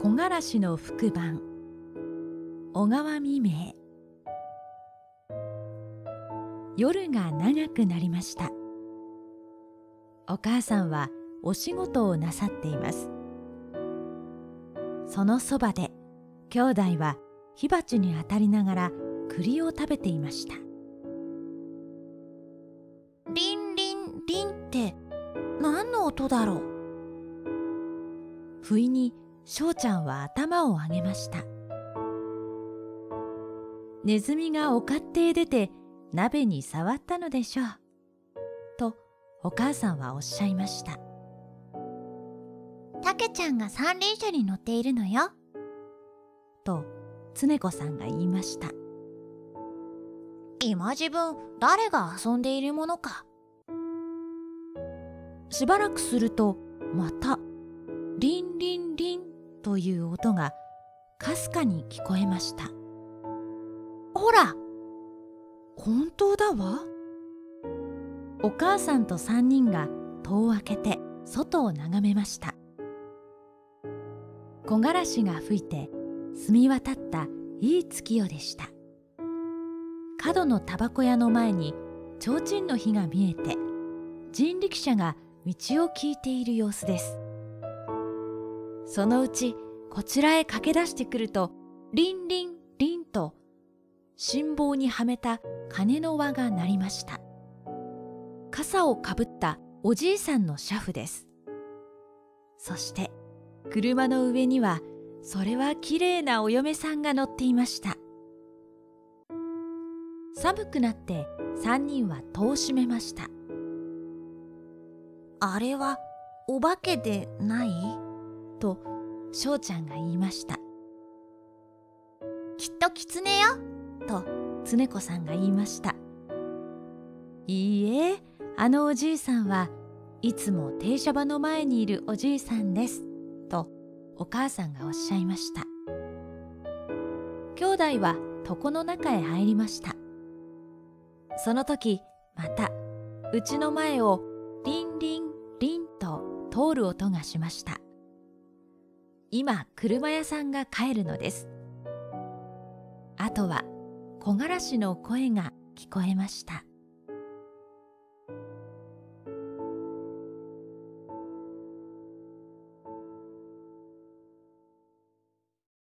木枯らしの吹く晩、小川未明。夜が長くなりました。お母さんはお仕事をなさっています。そのそばで兄弟は火鉢に当たりながら栗を食べていました。 リンリンリンって何の音だろう。 不意に翔ちゃんは頭を上げました。ネズミがお勝手へ出て鍋に触ったのでしょう、とお母さんはおっしゃいました。 たけちゃんが三輪車に乗っているのよ、 と常子さんが言いました。 今自分誰が遊んでいるものか。 しばらくするとまたリンリンリンという音がかすかに聞こえました。ほら、本当だわ。お母さんと3人が戸を開けて外を眺めました。木枯らしが吹いて澄み渡ったいい月夜でした。角のタバコ屋の前に提灯の火が見えて、人力車が道を聞いている様子です。そのうちこちらへ駆け出してくると、リンリンリンと心棒にはめた鐘の輪が鳴りました。傘をかぶったおじいさんの車夫です。そして車の上には、それはきれいなお嫁さんが乗っていました。寒くなって3人は戸を閉めました。 あれはお化けでない？ と翔ちゃんが言いました。 きっと狐よ、 と常子さんが言いました。いいえ、あのおじいさんはいつも停車場の前にいるおじいさんです、とお母さんがおっしゃいました。兄弟は床の中へ入りました。その時またうちの前をリンリンリンと通る音がしました。今車屋さんが帰るのです。あとは木枯らしの声が聞こえました。